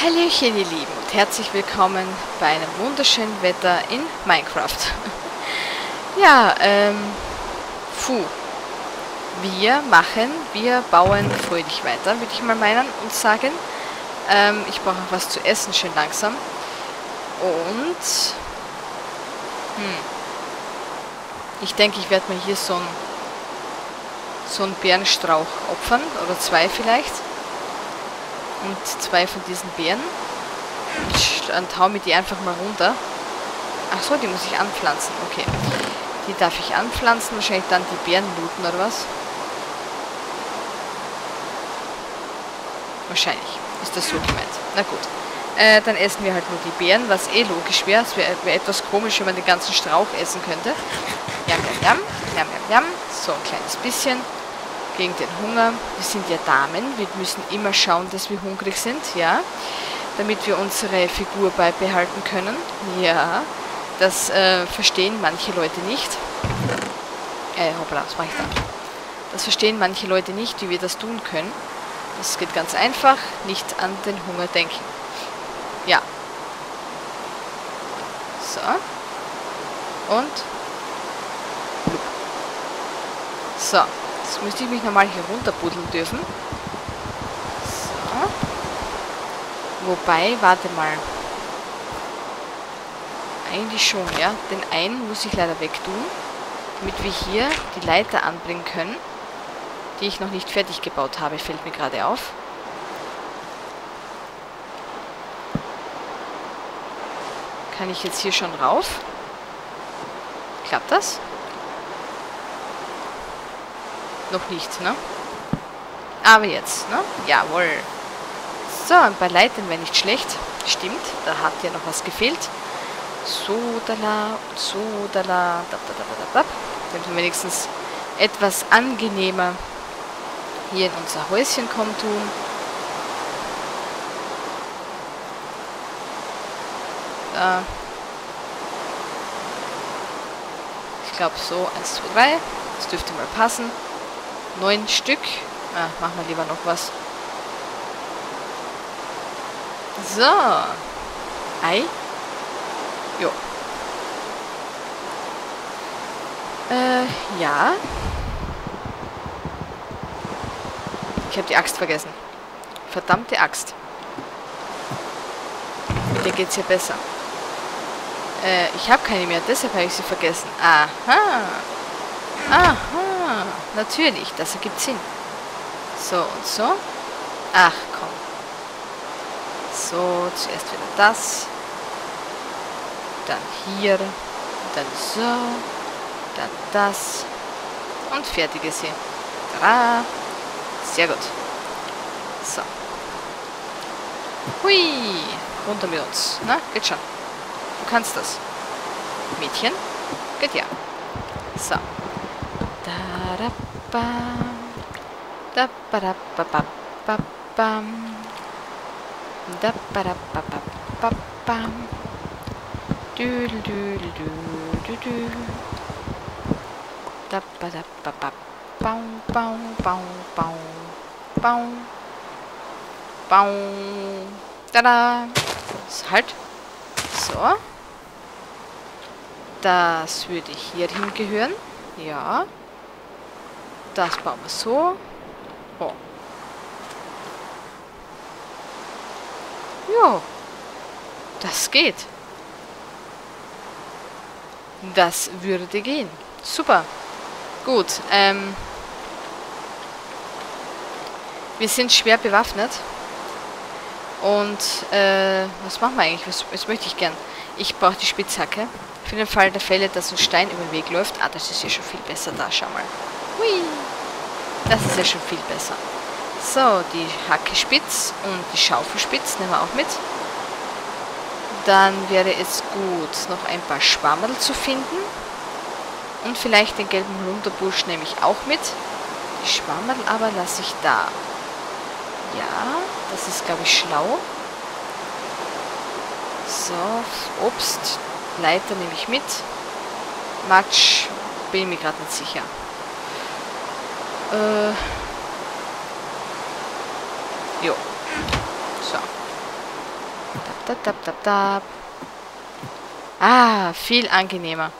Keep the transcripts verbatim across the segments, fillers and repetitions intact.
Hallöchen ihr Lieben und herzlich willkommen bei einem wunderschönen Wetter in Minecraft. Ja, ähm, puh. Wir machen, wir bauen fröhlich weiter, würde ich mal meinen und sagen. Ähm, ich brauche noch was zu essen, schön langsam. Und, hm, ich denke, ich werde mir hier so ein so einen Bärenstrauch opfern, oder zwei vielleicht. Und zwei von diesen Beeren. Und hau mir die einfach mal runter. Ach so, die muss ich anpflanzen. Okay. Die darf ich anpflanzen. Wahrscheinlich dann die Beeren looten oder was? Wahrscheinlich. Ist das so gemeint. Na gut. Äh, dann essen wir halt nur die Beeren, was eh logisch wäre. Es wäre wär etwas komisch, wenn man den ganzen Strauch essen könnte. Jam, jam, jam. Jam, jam, jam. So ein kleines bisschen. Gegen den Hunger. Wir sind ja Damen. Wir müssen immer schauen, dass wir hungrig sind, ja. Damit wir unsere Figur beibehalten können. Ja. Das äh, verstehen manche Leute nicht. Äh, hoppla, was mache ich da? Das verstehen manche Leute nicht, wie wir das tun können. Das geht ganz einfach. Nicht an den Hunger denken. Ja. So. Und. So. Jetzt müsste ich mich nochmal hier runterbuddeln dürfen. So. Wobei, warte mal. Eigentlich schon, ja. Den einen muss ich leider wegtun, damit wir hier die Leiter anbringen können, die ich noch nicht fertig gebaut habe, fällt mir gerade auf. Kann ich jetzt hier schon rauf? Klappt das? Noch nicht, ne? Aber jetzt, ne? Jawohl. So, ein paar Leitern wäre nicht schlecht. Stimmt, da hat ja noch was gefehlt. So, dala, so, dala, da, da, da, da, da. Damit wir wenigstens etwas angenehmer hier in unser Häuschen kommen tun. Da. Ich glaube so, eins, zwei, drei. Das dürfte mal passen. Neun Stück. Ah, machen wir lieber noch was. So. Ei. Jo. Äh, ja. Ich habe die Axt vergessen. Verdammte Axt. Mit der geht's hier besser. Äh, ich habe keine mehr, deshalb habe ich sie vergessen. Aha. Aha. Natürlich, das ergibt Sinn. So und so. Ach, komm. So, zuerst wieder das. Dann hier. Dann so. Dann das. Und fertig ist sie. Tada. Sehr gut. So. Hui. Runter mit uns. Na, geht schon. Du kannst das. Mädchen. Geht ja. So. Da da ba. Da ba da ba ba ba bam. Da ba da ba ba ba bam. Du du du du du du. Da ba da ba ba. Bau bau bau bau bau. Bau. Tada. Halt. So. Das würde hier hingehören. Ja. Das bauen wir so. Oh. Jo. Das geht. Das würde gehen. Super. Gut. Ähm. Wir sind schwer bewaffnet. Und, äh, was machen wir eigentlich? Was, was möchte ich gern? Ich brauche die Spitzhacke. Für den Fall der Fälle, dass ein Stein über den Weg läuft. Ah, das ist ja schon viel besser da. Schau mal. Hui. Das ist ja schon viel besser. So, die Hacke spitz und die Schaufel spitz nehmen wir auch mit. Dann wäre es gut, noch ein paar Schwammerl zu finden. Und vielleicht den gelben Holunderbusch nehme ich auch mit. Die Schwammerl aber lasse ich da. Ja, das ist, glaube ich, schlau. So, Obst, Leiter nehme ich mit. Matsch, bin mir gerade nicht sicher. Äh. Jo. So. Da, da, da, da. Ah, viel angenehmer.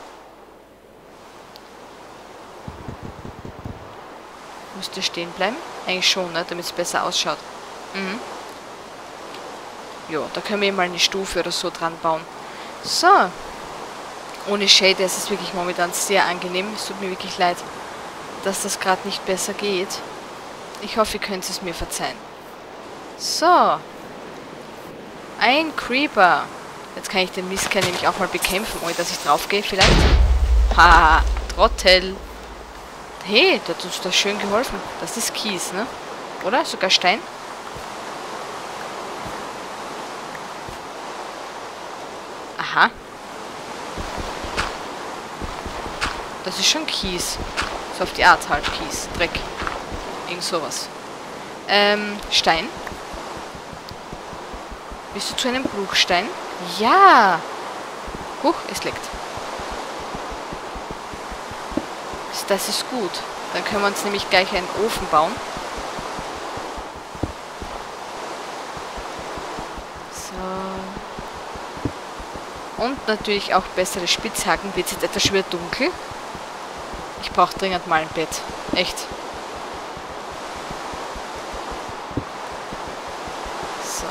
Müsste stehen bleiben? Eigentlich schon, ne? Damit es besser ausschaut. Mhm. Jo, da können wir mal eine Stufe oder so dran bauen. So. Ohne Shade ist es wirklich momentan sehr angenehm. Es tut mir wirklich leid, dass das gerade nicht besser geht. Ich hoffe, ihr könnt es mir verzeihen. So. Ein Creeper. Jetzt kann ich den Mistkerl nämlich auch mal bekämpfen, ohne dass ich draufgehe vielleicht. Haha, Trottel. Hey, der hat uns da schön geholfen. Das ist Kies, ne? Oder? Sogar Stein? Aha. Das ist schon Kies. So auf die Art halt Kies. Dreck. Irgend sowas. Ähm, Stein. Bist du zu einem Bruchstein? Ja! Huch, es leckt. Das ist gut. Dann können wir uns nämlich gleich einen Ofen bauen. So. Und natürlich auch bessere Spitzhacken. Wird es jetzt etwas schwer dunkel? Ich brauche dringend mal ein Bett. Echt. So.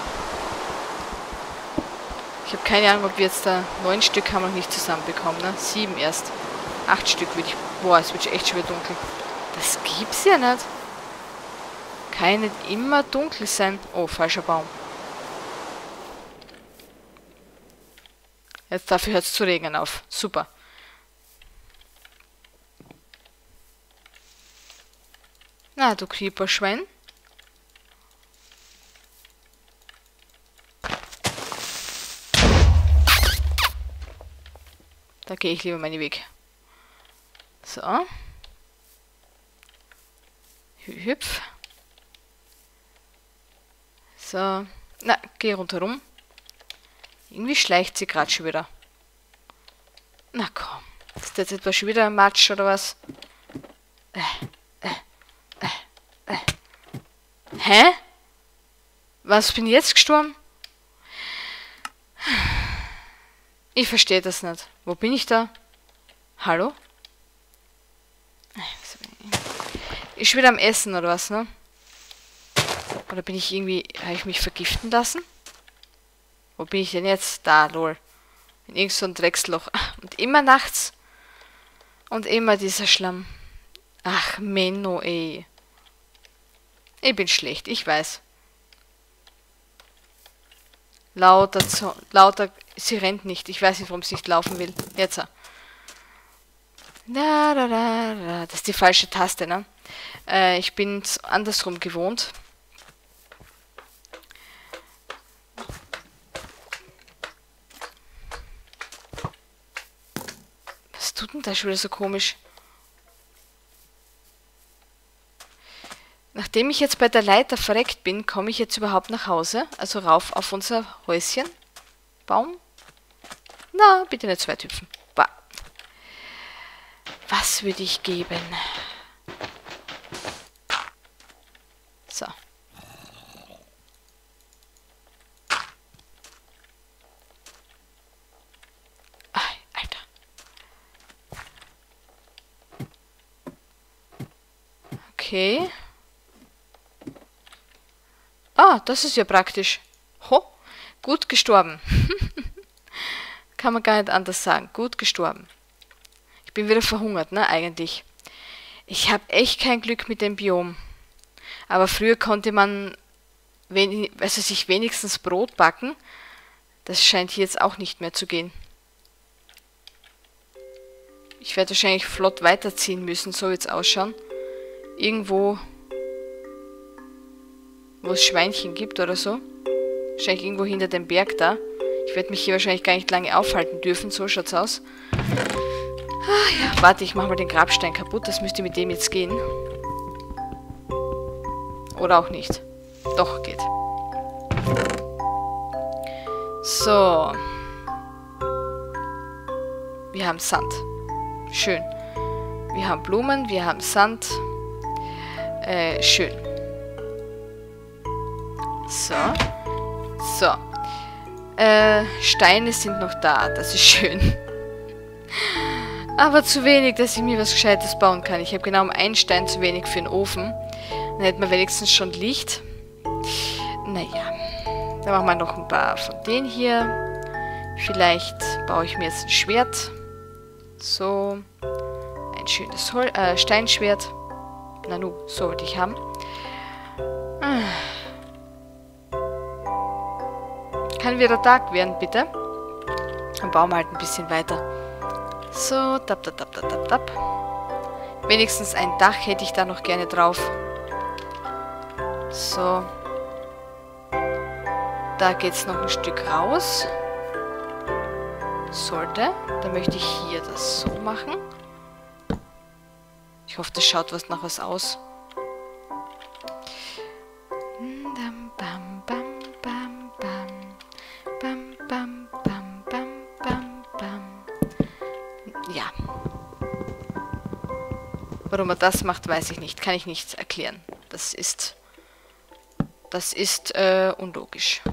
Ich habe keine Ahnung, ob wir jetzt da neun Stück haben wir noch nicht zusammenbekommen, ne? Sieben erst. Acht Stück würde ich... Boah, es wird echt schwer dunkel. Das gibt's ja nicht. Kann nicht immer dunkel sein. Oh, falscher Baum. Jetzt dafür hört es zu regnen auf. Super. Na, du Creeper-Schwein. Da gehe ich lieber meinen Weg. So. Hüpf. So. Na, geh rundherum. Irgendwie schleicht sie gerade schon wieder. Na komm. Ist das jetzt etwa schon wieder ein Matsch oder was? Äh, äh, äh, äh. Hä? Was, bin ich jetzt gestorben? Ich verstehe das nicht. Wo bin ich da? Hallo? Ist wieder am Essen oder was, ne? Oder bin ich irgendwie... Habe ich mich vergiften lassen? Wo bin ich denn jetzt? Da, lol. In irgend so ein Drecksloch. Und immer nachts. Und immer dieser Schlamm. Ach, Menno, ey. Ich bin schlecht, ich weiß. Lauter, Zo lauter... Sie rennt nicht. Ich weiß nicht, warum sie nicht laufen will. Jetzt. Da, da, da, da. Das ist die falsche Taste, ne? Äh, ich bin andersrum gewohnt. Was tut denn da schon wieder so komisch? Nachdem ich jetzt bei der Leiter verreckt bin, komme ich jetzt überhaupt nach Hause? Also rauf auf unser Häuschen? Baum? Na, bitte nicht zwei hüpfen. Bah. Was würde ich geben? So. Ach, Alter. Okay. Ah, das ist ja praktisch. Ho, gut gestorben. Kann man gar nicht anders sagen. Gut gestorben. Ich bin wieder verhungert, ne, eigentlich. Ich habe echt kein Glück mit dem Biom. Aber früher konnte man wen also sich wenigstens Brot backen. Das scheint hier jetzt auch nicht mehr zu gehen. Ich werde wahrscheinlich flott weiterziehen müssen, so wird es ausschauen. Irgendwo, wo es Schweinchen gibt oder so. Wahrscheinlich irgendwo hinter dem Berg da. Ich werde mich hier wahrscheinlich gar nicht lange aufhalten dürfen, so schaut's aus. Ah, ja, warte, ich mache mal den Grabstein kaputt, das müsste mit dem jetzt gehen. Oder auch nicht. Doch, geht. So. Wir haben Sand. Schön. Wir haben Blumen, wir haben Sand. Äh, schön. So. So. Äh, Steine sind noch da. Das ist schön. Aber zu wenig, dass ich mir was Gescheites bauen kann. Ich habe genau um einen Stein zu wenig für den Ofen. Dann hätten wir wenigstens schon Licht. Naja. Dann machen wir noch ein paar von denen hier. Vielleicht baue ich mir jetzt ein Schwert. So. Ein schönes Hol äh, Steinschwert. Na nu, so wollte ich haben. Kann wieder Tag werden, bitte? Dann bauen wir halt ein bisschen weiter. So, tap, tap, tap, tap, tap, tap. Wenigstens ein Dach hätte ich da noch gerne drauf. So. Da geht es noch ein Stück raus. Sollte. Dann möchte ich hier das so machen. Ich hoffe, das schaut was nach was aus. Ja. Warum er das macht, weiß ich nicht. Kann ich nicht erklären. Das ist... Das ist äh, unlogisch.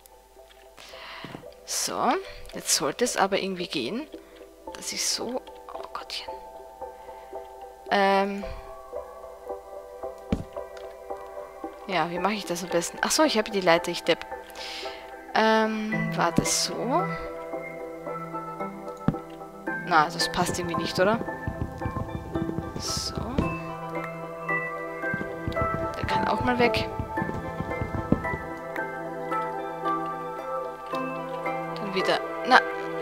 So. Jetzt sollte es aber irgendwie gehen, dass ich so... Oh Gottchen. Ähm... Ja, wie mache ich das am besten? Achso, ich habe die Leiter, ich depp. Ähm, war das so? Na, das passt irgendwie nicht, oder? So. Der kann auch mal weg. Dann wieder... Na.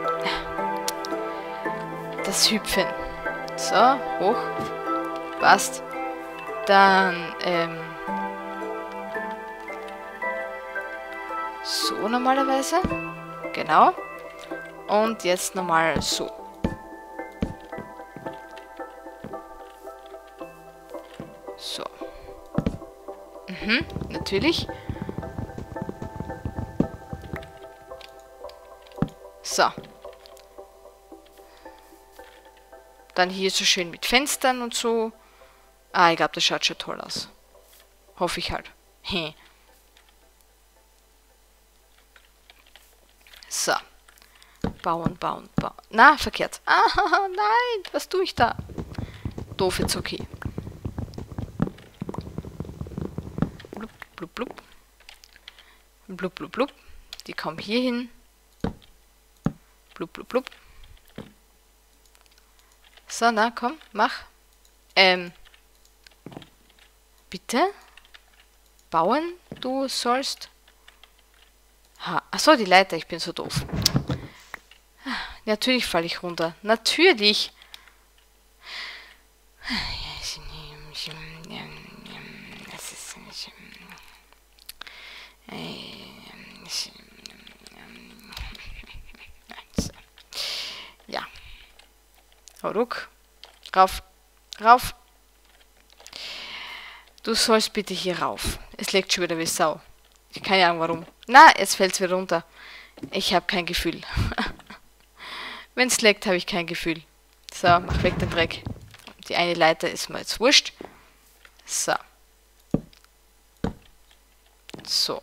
Das Hüpfen. So, hoch. Passt. Dann, ähm... so normalerweise. Genau. Und jetzt nochmal so. So. Mhm, natürlich. So. Dann hier so schön mit Fenstern und so. Ah, ich glaube, das schaut schon toll aus. Hoffe ich halt. He. So. Bauen, bauen, bauen. Na, verkehrt. Ah, nein, was tue ich da? Doof, jetzt okay. Blub, blub, blub. Blub, blub, blub. Die kommen hier hin. Blub, blub, blub. So, na, komm, mach. Ähm. Bitte? Bauen, du sollst... Ha. Achso, die Leiter, ich bin so doof. Natürlich falle ich runter. Natürlich. Ja. Ruck. Rauf. Rauf. Du sollst bitte hier rauf. Es leckt schon wieder wie Sau. Keine Ahnung warum. Na, jetzt fällt es wieder runter. Ich habe kein Gefühl. Wenn es leckt, habe ich kein Gefühl. So, mach weg den Dreck. Die eine Leiter ist mir jetzt wurscht. So. So.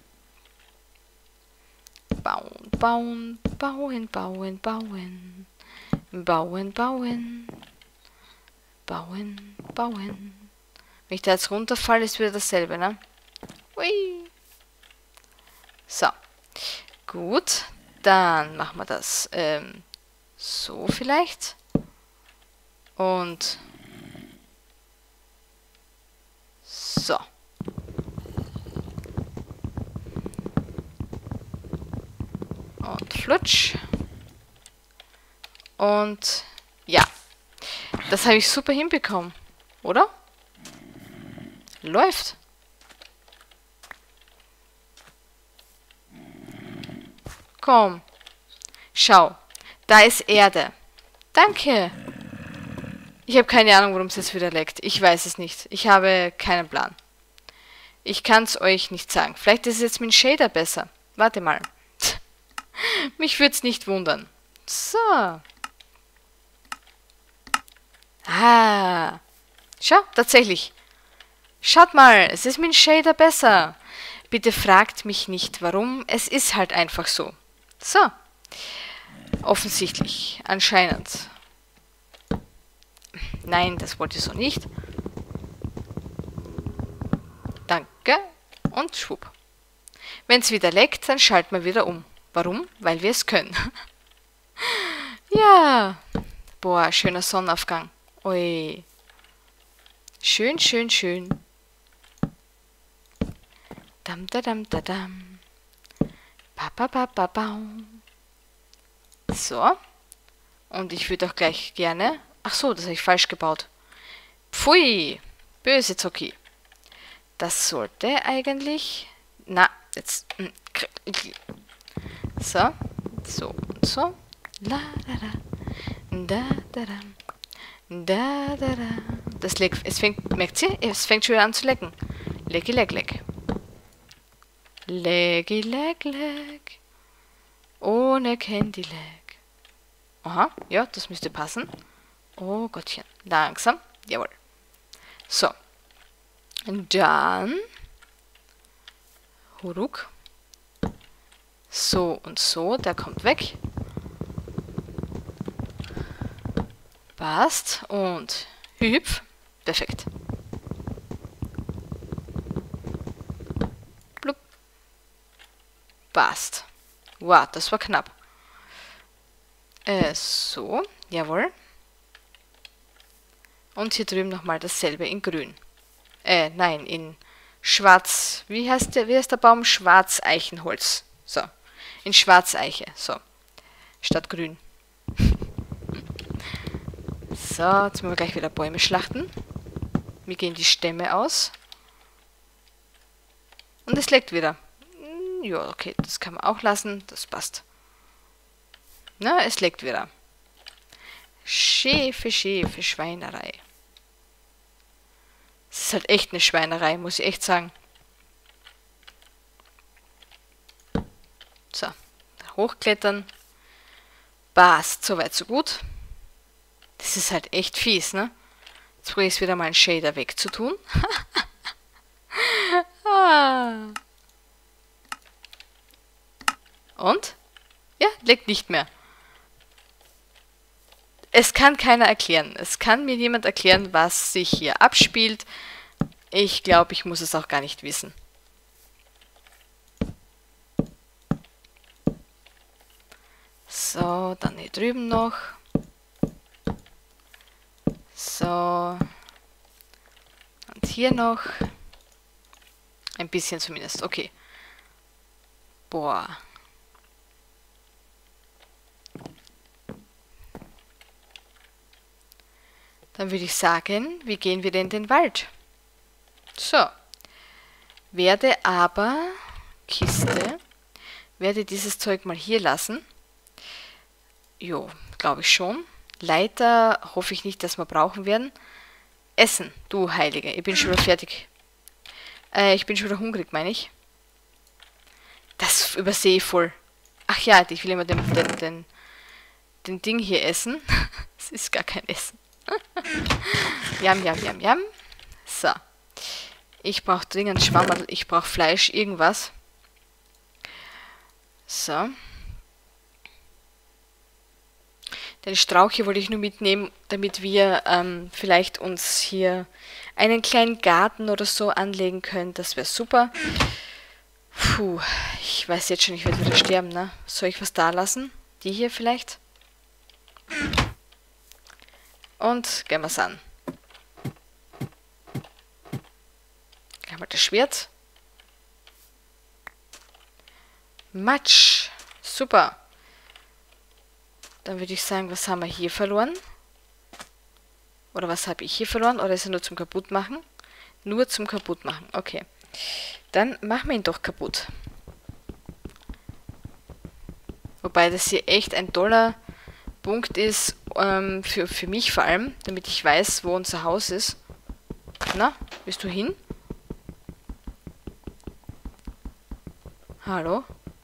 Bauen, bauen, bauen, bauen, bauen. Bauen, bauen. Bauen, bauen. Wenn ich da jetzt runterfalle, ist wieder dasselbe, ne? Hui. So. Gut. Dann machen wir das ähm, so vielleicht. Und so. Und flutsch. Und ja. Das habe ich super hinbekommen. Oder? Läuft. Komm. Schau. Da ist Erde. Danke. Ich habe keine Ahnung, warum es jetzt wieder leckt. Ich weiß es nicht. Ich habe keinen Plan. Ich kann es euch nicht sagen. Vielleicht ist es jetzt mit dem Shader besser. Warte mal. Mich würde es nicht wundern. So. Ah. Schau, tatsächlich. Schaut mal, es ist mit dem Shader besser. Bitte fragt mich nicht, warum. Es ist halt einfach so. So. Offensichtlich. Anscheinend. Nein, das wollte ich so nicht. Danke. Und schwupp. Wenn es wieder leckt, dann schalten wir wieder um. Warum? Weil wir es können. Ja. Boah, schöner Sonnenaufgang. Ui. Schön, schön, schön. Dam, da, dam, da, dam. Ba, ba, ba, ba, ba. So. Und ich würde auch gleich gerne... Ach so, das habe ich falsch gebaut. Pfui. Böse Zocki. Das sollte eigentlich... Na, jetzt... So. So und so. La, da, da. Da, da, da. Da, da, da. Das leckt... Es fängt... Merkt ihr? Es fängt schon wieder an zu lecken. Lecki, leck, leck. Lecki, leck, leck. Ohne Candy Leg. Aha, ja, das müsste passen. Oh Gottchen. Langsam. Jawohl. So. Und dann... Huruk. So und so. Der kommt weg. Passt. Und hüpf. Perfekt. Blub. Passt. Wow, das war knapp. Äh, so. Jawohl. Und hier drüben nochmal dasselbe in grün. Äh, nein, in schwarz. Wie heißt der, wie heißt der Baum? Schwarzeichenholz. So. In Schwarzeiche. So. Statt grün. So, jetzt müssen wir gleich wieder Bäume schlachten. Mir gehen die Stämme aus. Und es leckt wieder. Ja, okay, das kann man auch lassen. Das passt. Na, es leckt wieder. Schäfe, Schäfe, Schweinerei. Es ist halt echt eine Schweinerei, muss ich echt sagen. So, hochklettern. Passt, soweit so gut. Das ist halt echt fies, ne? Jetzt probiere ich es wieder mal einen Shader wegzutun. ah. Und? Ja, leckt nicht mehr. Es kann keiner erklären. Es kann mir niemand erklären, was sich hier abspielt. Ich glaube, ich muss es auch gar nicht wissen. So, dann hier drüben noch. So. Und hier noch. Ein bisschen zumindest. Okay. Boah. Dann würde ich sagen, wie gehen wir denn in den Wald? So. Werde aber, Kiste, werde dieses Zeug mal hier lassen. Jo, glaube ich schon. Leiter hoffe ich nicht, dass wir brauchen werden. Essen, du Heilige. Ich bin schon wieder fertig. Äh, ich bin schon wieder hungrig, meine ich. Das übersehe ich voll. Ach ja, ich will immer den, den, den, den Ding hier essen. Es ist gar kein Essen. Jam, jam, jam, jam. So. Ich brauche dringend Schwammerl. Ich brauche Fleisch, irgendwas. So. Den Strauch hier wollte ich nur mitnehmen, damit wir ähm, vielleicht uns hier einen kleinen Garten oder so anlegen können. Das wäre super. Puh, ich weiß jetzt schon, ich werde wieder sterben, ne? Soll ich was da lassen? Die hier vielleicht? Und gehen wir es an. Gleich mal das Schwert. Matsch. Super. Dann würde ich sagen, was haben wir hier verloren? Oder was habe ich hier verloren? Oder ist er nur zum Kaputtmachen? Nur zum Kaputtmachen. Okay. Dann machen wir ihn doch kaputt. Wobei das hier echt ein toller Punkt ist, ähm, für, für mich vor allem, damit ich weiß, wo unser Haus ist. Na, bist du hin? Hallo?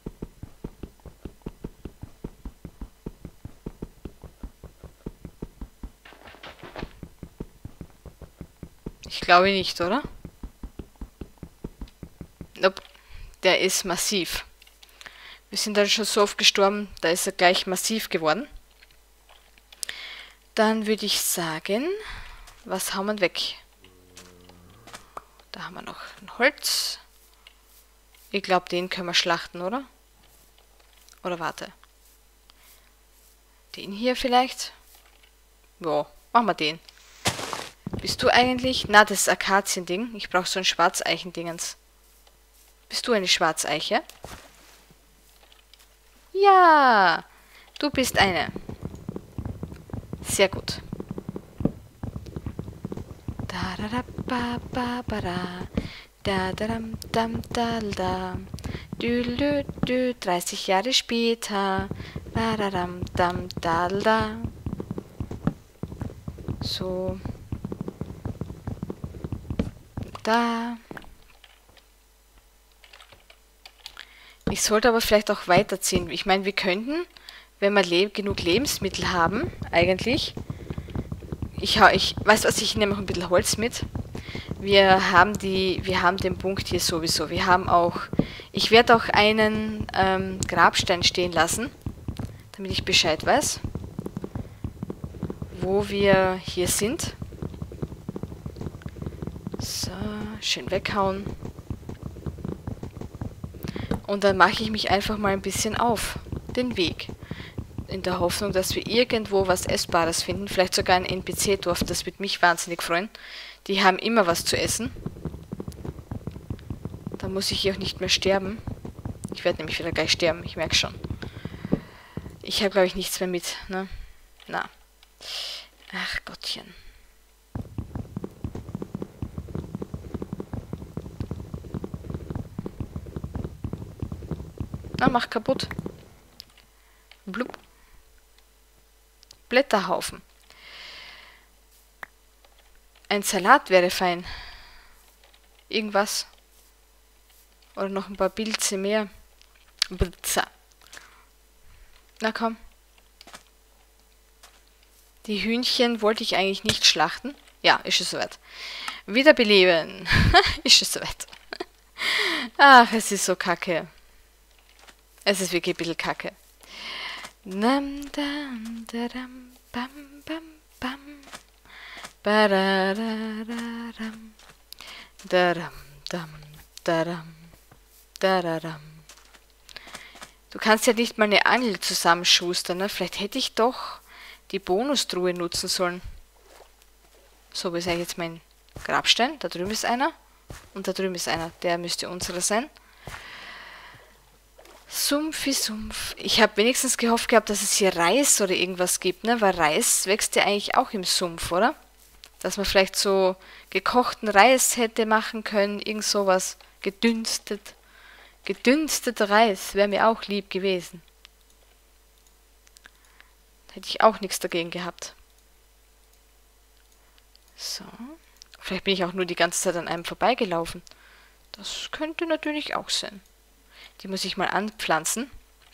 Ich glaube nicht, oder? Nope. Der ist massiv. Wir sind dann schon so oft gestorben, da ist er gleich massiv geworden. Dann würde ich sagen, was haben wir weg? Da haben wir noch ein Holz. Ich glaube, den können wir schlachten, oder? Oder warte. Den hier vielleicht? Ja, machen wir den. Bist du eigentlich... Na, das ist Akaziending. Ich brauche so ein Schwarzeichendingens. Bist du eine Schwarzeiche? Ja, du bist eine. Sehr gut. Da da da ba ba ba da. Da da dam dam da da. Dü dü dü. dreißig Jahre später. Da da dam dam da da. So. Da. Ich sollte aber vielleicht auch weiterziehen. Ich meine, wir könnten, wenn wir le genug Lebensmittel haben, eigentlich. Ich, ich weiß was, ich nehme auch ein bisschen Holz mit. Wir haben die, wir haben den Punkt hier sowieso. Wir haben auch, ich werde auch einen ähm, Grabstein stehen lassen, damit ich Bescheid weiß, wo wir hier sind. So, schön weghauen. Und dann mache ich mich einfach mal ein bisschen auf den Weg. In der Hoffnung, dass wir irgendwo was Essbares finden. Vielleicht sogar ein N P C-Dorf, das würde mich wahnsinnig freuen. Die haben immer was zu essen. Da muss ich hier auch nicht mehr sterben. Ich werde nämlich wieder gleich sterben, ich merke schon. Ich habe, glaube ich, nichts mehr mit, ne? Na. Ach Gottchen. Na, mach kaputt. Blub. Blätterhaufen. Ein Salat wäre fein. Irgendwas. Oder noch ein paar Pilze mehr. Blitzer. Na komm. Die Hühnchen wollte ich eigentlich nicht schlachten. Ja, ist es soweit. Wiederbeleben. Ist es soweit. Ach, es ist so kacke. Es ist wirklich ein bisschen kacke. Nam, dam, dadam, bam, bam, bam. Badadadadam. Dadam, dam, dadam, dadadam. Du kannst ja nicht mal eine Angel zusammenschustern, ne? Vielleicht hätte ich doch die Bonustruhe nutzen sollen. So, wo ist eigentlich jetzt mein Grabstein? Da drüben ist einer. Und da drüben ist einer. Der müsste unserer sein. Sumpfi Sumpf. Ich habe wenigstens gehofft gehabt, dass es hier Reis oder irgendwas gibt, ne? Weil Reis wächst ja eigentlich auch im Sumpf, oder? Dass man vielleicht so gekochten Reis hätte machen können, irgend sowas. Gedünstet. Gedünsteter Reis wäre mir auch lieb gewesen. Hätte ich auch nichts dagegen gehabt. So. Vielleicht bin ich auch nur die ganze Zeit an einem vorbeigelaufen. Das könnte natürlich auch sein. Die muss ich mal anpflanzen.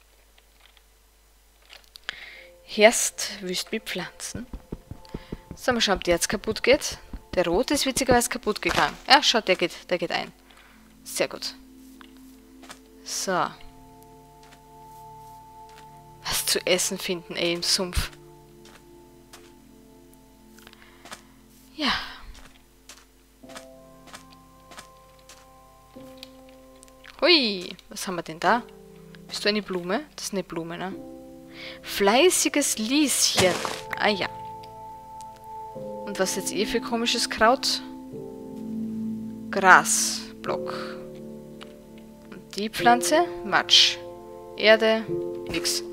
Herst wüst mit Pflanzen. So, mal schauen, ob der jetzt kaputt geht. Der rote ist witzigerweise kaputt gegangen. Ja, schaut, der geht, der geht ein. Sehr gut. So. Was zu essen finden, ey, im Sumpf. Ja. Hui, was haben wir denn da? Bist du eine Blume? Das ist eine Blume, ne? Fleißiges Lieschen. Ah ja. Und was jetzt eh für komisches Kraut? Grasblock. Und die Pflanze? Matsch. Erde? Nix.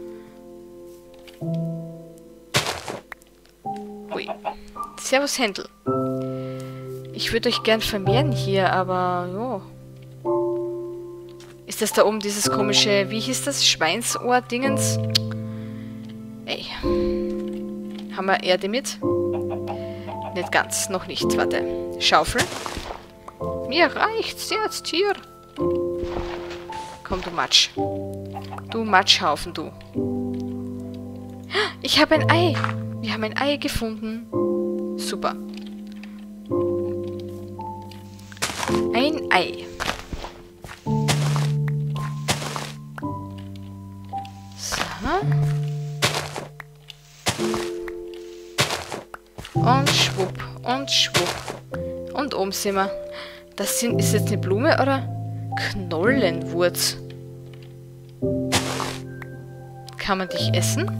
Hui. Servus Händel. Ich würde euch gern vermehren hier, aber jo. Ist das da oben dieses komische, wie hieß das? Schweinsohr-Dingens? Ey. Haben wir Erde mit? Nicht ganz, noch nicht. Warte. Schaufel. Mir reicht's jetzt hier. Komm, du Matsch. Du Matschhaufen, du. Ich habe ein Ei. Wir haben ein Ei gefunden. Super. Ein Ei. Aha. Und schwupp. Und schwupp. Und oben sind wir. Das sind, ist jetzt eine Blume oder Knollenwurz? Kann man dich essen?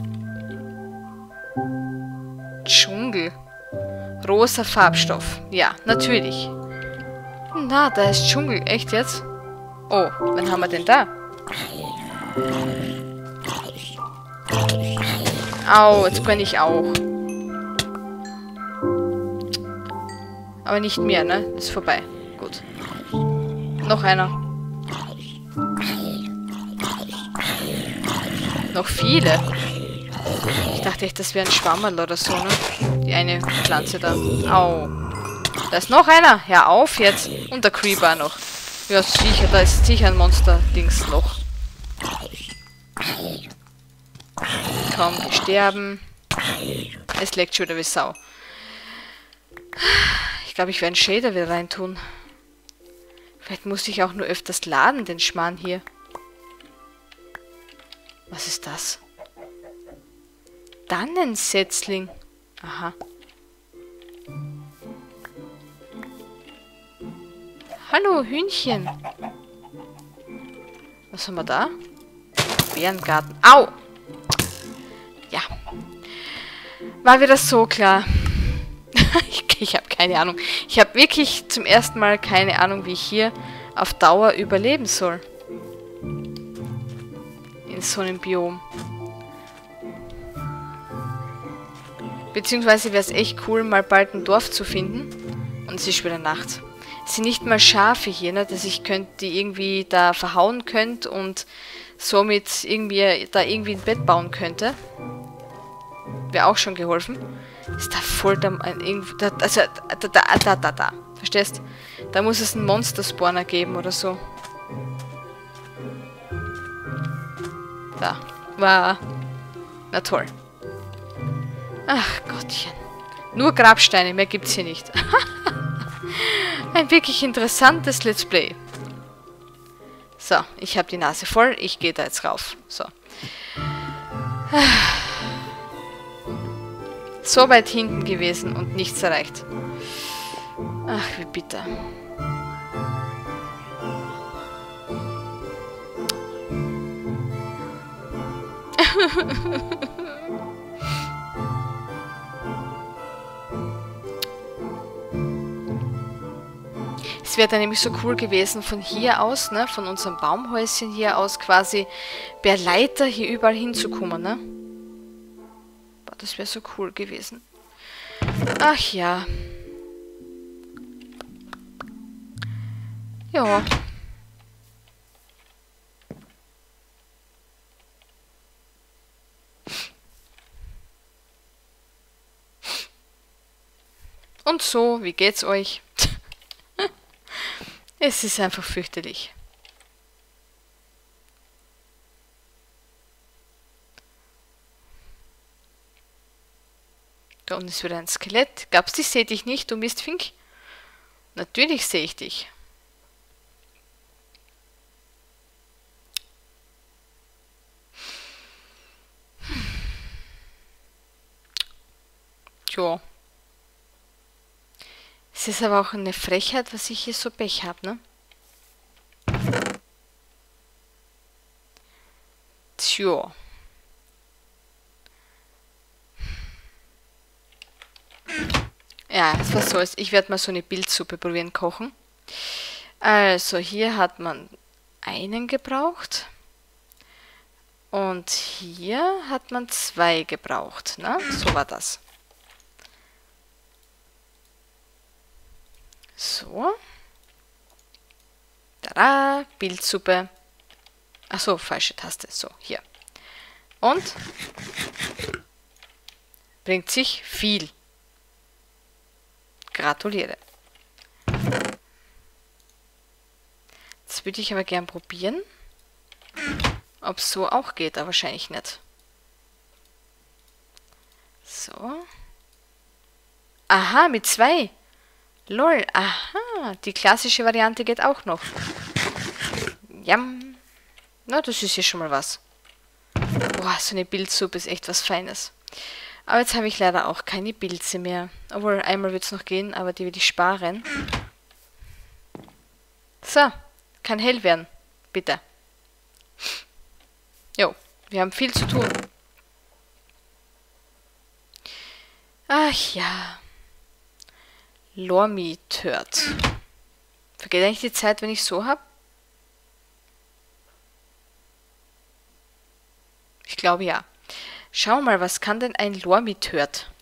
Dschungel. Rosa Farbstoff. Ja, natürlich. Na, da ist Dschungel. Echt jetzt? Oh, wann haben wir denn da? Au, jetzt brenne ich auch. Aber nicht mehr, ne? Ist vorbei. Gut. Noch einer. Noch viele. Ich dachte echt, das wäre ein Schwammerl oder so, ne? Die eine Pflanze da. Au. Da ist noch einer. Hör auf jetzt. Und der Creeper noch. Ja, sicher, da ist sicher ein Monster-Dings noch. Komm, die sterben. Es leckt schon wieder wie Sau. Ich glaube, ich werde einen Shader wieder reintun. Vielleicht muss ich auch nur öfters laden, den Schmarrn hier. Was ist das? Tannensetzling. Aha. Hallo, Hühnchen. Was haben wir da? Bärengarten. Au! Ja. War wieder so klar. ich ich habe keine Ahnung. Ich habe wirklich zum ersten Mal keine Ahnung, wie ich hier auf Dauer überleben soll. In so einem Biom. Beziehungsweise wäre es echt cool, mal bald ein Dorf zu finden. Und es ist wieder Nacht. Es sind nicht mal Schafe hier, ne, dass ich könnt, die irgendwie da verhauen könnte und somit irgendwie da irgendwie ein Bett bauen könnte. Wäre auch schon geholfen. Ist da voll da, ein, da, also, da, da, da, da, da. Verstehst? Da muss es einen Monster-Spawner geben oder so. Da. War. Na toll. Ach Gottchen. Nur Grabsteine, mehr gibt's hier nicht. Ein wirklich interessantes Let's Play. So, ich habe die Nase voll. Ich gehe da jetzt rauf. So. So weit hinten gewesen und nichts erreicht. Ach, wie bitter. Es wäre dann nämlich so cool gewesen, von hier aus, ne, von unserem Baumhäuschen hier aus quasi per Leiter hier überall hinzukommen, ne? Boah, das wäre so cool gewesen. Ach ja. Ja. Und so, wie geht's euch? Es ist einfach fürchterlich. Da unten ist wieder ein Skelett. Gab's dich? Seh dich nicht, du Mistfink? Natürlich sehe ich dich. Tja. Es ist aber auch eine Frechheit, was ich hier so Pech habe, ne? Tja. Ja, was soll's. Ich werde mal so eine Bildsuppe probieren kochen. Also, hier hat man einen gebraucht. Und hier hat man zwei gebraucht, ne? So war das. So. Tada, Bildsuppe. Achso, falsche Taste. So, hier. Und bringt sich viel. Gratuliere. Jetzt würde ich aber gern probieren, ob es so auch geht, aber wahrscheinlich nicht. So. Aha, mit zwei. Lol, aha, die klassische Variante geht auch noch. Jam. Na, das ist ja schon mal was. Boah, so eine Pilzsuppe ist echt was Feines. Aber jetzt habe ich leider auch keine Pilze mehr. Obwohl, einmal wird es noch gehen, aber die will ich sparen. So, kann hell werden. Bitte. Jo, wir haben viel zu tun. Ach ja. Lormi-Tört. Vergeht eigentlich die Zeit, wenn ich so habe? Ich glaube ja. Schau mal, was kann denn ein Lormi-Tört?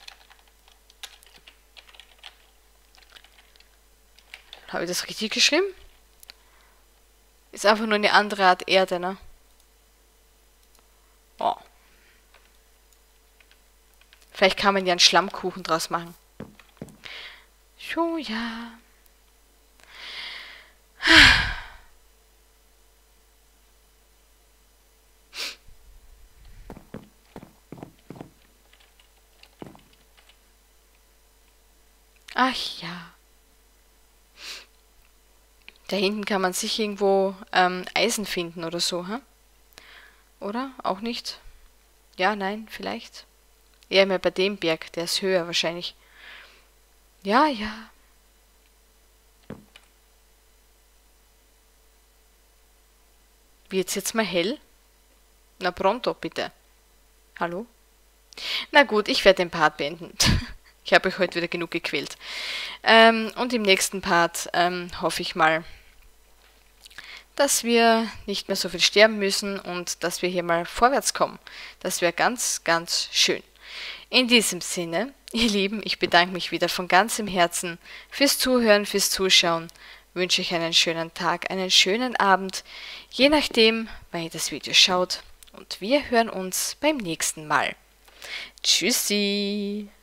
Habe ich das richtig geschrieben? Ist einfach nur eine andere Art Erde, ne? Oh. Vielleicht kann man ja einen Schlammkuchen draus machen. So, ja. Ach ja. Da hinten kann man sich irgendwo ähm, Eisen finden oder so, hä? Oder? Auch nicht? Ja, nein, vielleicht. Eher mehr bei dem Berg, der ist höher wahrscheinlich. Ja, ja. Wird's jetzt mal hell? Na pronto, bitte. Hallo? Na gut, ich werde den Part beenden. Ich habe euch heute wieder genug gequält. Ähm, und im nächsten Part ähm, hoffe ich mal, dass wir nicht mehr so viel sterben müssen und dass wir hier mal vorwärts kommen. Das wäre ganz, ganz schön. In diesem Sinne, ihr Lieben, ich bedanke mich wieder von ganzem Herzen fürs Zuhören, fürs Zuschauen. Wünsche euch einen schönen Tag, einen schönen Abend, je nachdem, wann ihr das Video schaut. Und wir hören uns beim nächsten Mal. Tschüssi!